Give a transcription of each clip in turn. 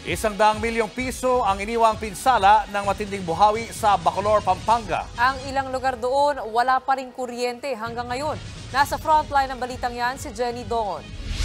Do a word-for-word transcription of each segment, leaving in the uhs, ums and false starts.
Isang daang milyong piso ang iniwang pinsala ng matinding buhawi sa Bacolor, Pampanga. Ang ilang lugar doon, wala pa rin kuryente hanggang ngayon. Nasa frontline ng balitang yan si Jenny Dongon.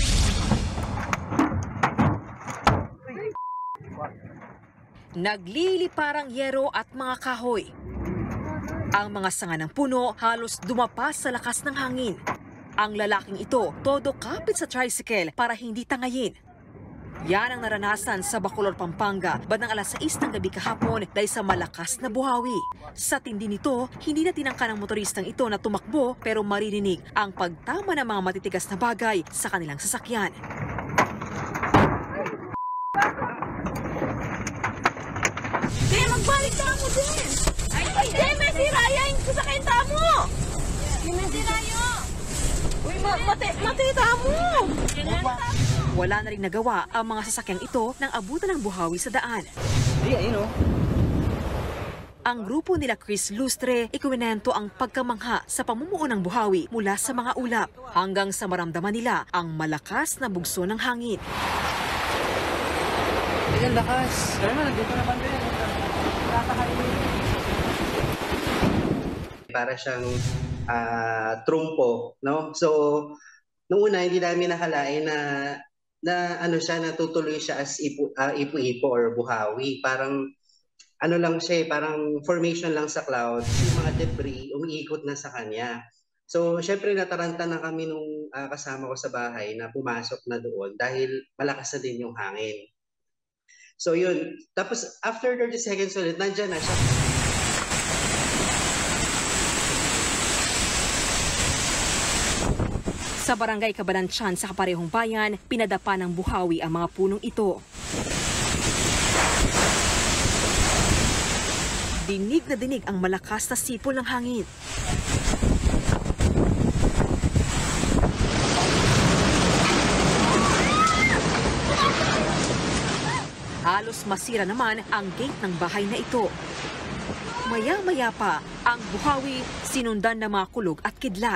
Nagliliparang yero at mga kahoy. Ang mga sanga ng puno halos dumapas sa lakas ng hangin. Ang lalaking ito, todo kapit sa tricycle para hindi tangayin. Yan ang naranasan sa Bacolor, Pampanga, bandang alas sais ng gabi kahapon dahil sa malakas na buhawi. Sa tindi nito, hindi na tinangka ng motoristang ito na tumakbo pero maririnig ang pagtama ng mga matitigas na bagay sa kanilang sasakyan. Di, magbalik ka mo din! Ay, ay, di, may siraya yung sasakyan mo! Di, may siraya! Uy, mati, matita mo! Wala na rin nagawa ang mga sasakyang ito nang abutan ng buhawi sa daan. Di, ayun o. Ang grupo nila Chris Lustre ikuwinento ang pagkamangha sa pamumuo ng buhawi mula sa mga ulap hanggang sa maramdaman nila ang malakas na bugso ng hangin. Ang lakas. Kaya na, nandito na banda yan. Para siyang uh, trumpo, no? So, nung una, hindi namin nakalain na na ano siya, natutuloy siya as ipu, uh, ipu-ipo or buhawi. Parang ano lang siya, parang formation lang sa clouds. Yung mga debris, umiikot na sa kanya. So, syempre nataranta na kami nung uh, kasama ko sa bahay na pumasok na doon dahil malakas na din yung hangin. So, yun. Tapos, after thirty seconds ulit, nandyan na siya. Sa barangay Cabanatuan sa Kaparehong Bayan, pinadapa ng buhawi ang mga punong ito. Dinig na dinig ang malakas na sipol ng hangin. Halos masira naman ang gate ng bahay na ito. Maya-maya pa, ang buhawi sinundan ng mga kulog at kidlat.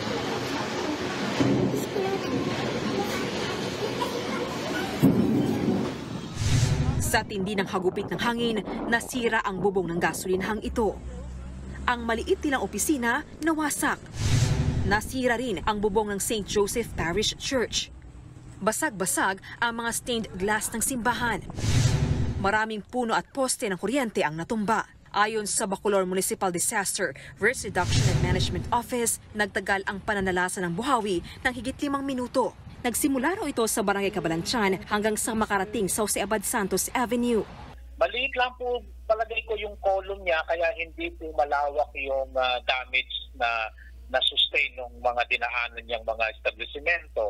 Sa tindi ng hagupit ng hangin, nasira ang bubong ng gasolinahang ito. Ang maliit nilang opisina nawasak. Nasira rin ang bubong ng Saint Joseph Parish Church. Basag-basag ang mga stained glass ng simbahan. Maraming puno at poste ng kuryente ang natumba. Ayon sa Bacolor Municipal Disaster Risk Reduction and Management Office, nagtagal ang pananalasa ng buhawi ng higit limang minuto. Nagsimula raw ito sa Barangay Cabanatuan hanggang sa makarating sa Jose Abad Santos Avenue. Maliit lang po palagay ko yung column niya kaya hindi po malawak yung uh, damage na na-sustain ng mga dinaanan niyang mga establishmento.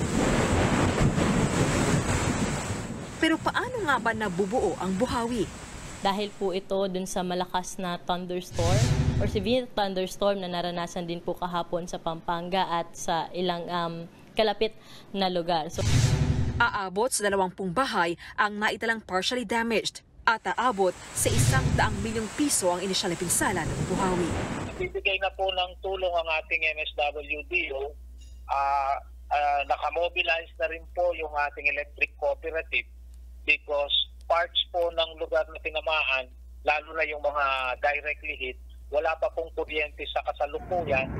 Pero paano nga ba nabubuo ang buhawi? Dahil po ito dun sa malakas na thunderstorm or severe thunderstorm na naranasan din po kahapon sa Pampanga at sa ilang um, kalapit na lugar. So, aabot sa dalawampung bahay ang naitalang partially damaged at aabot sa isang daang milyong piso ang inisyal na pinsala ng buhawi. Bibigay na po ng tulong ang ating M S W D O. Uh, uh, nakamobilize na rin po yung ating electric cooperative because parts po ng lugar na tinamaan, lalo na yung mga directly hit, wala pa pong kuryente sa kasalukuyan.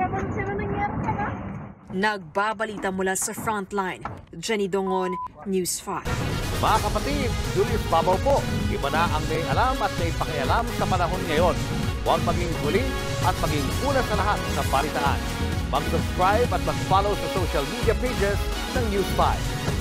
Nagbabalita mula sa Frontline, Jenny Dongon, News five. Mga kapatid, Julius Babaw po. Iba na ang may alam at may pakialam sa panahon ngayon. Huwag maging huli at maging una sa lahat sa balitaan. Mag-subscribe at mag-follow sa social media pages ng News five.